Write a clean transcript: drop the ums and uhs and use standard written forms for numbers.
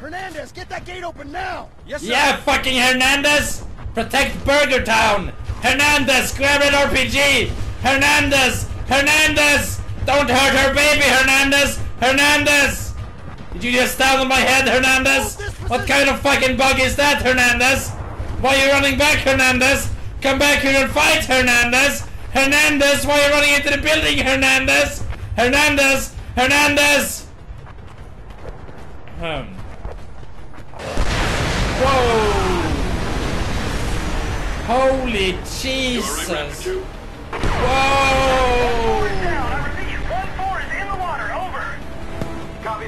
Hernandez, get that gate open now! Yes, sir. Yeah, fucking Hernandez! Protect Burger Town! Hernandez, grab an RPG! Hernandez! Hernandez! Don't hurt her baby, Hernandez! Hernandez! Did you just stand on my head, Hernandez? What kind of fucking bug is that, Hernandez? Why are you running back, Hernandez? Come back here and fight, Hernandez! Hernandez, why are you running into the building, Hernandez? Hernandez! Hernandez! Whoa! Holy Jesus! Whoa!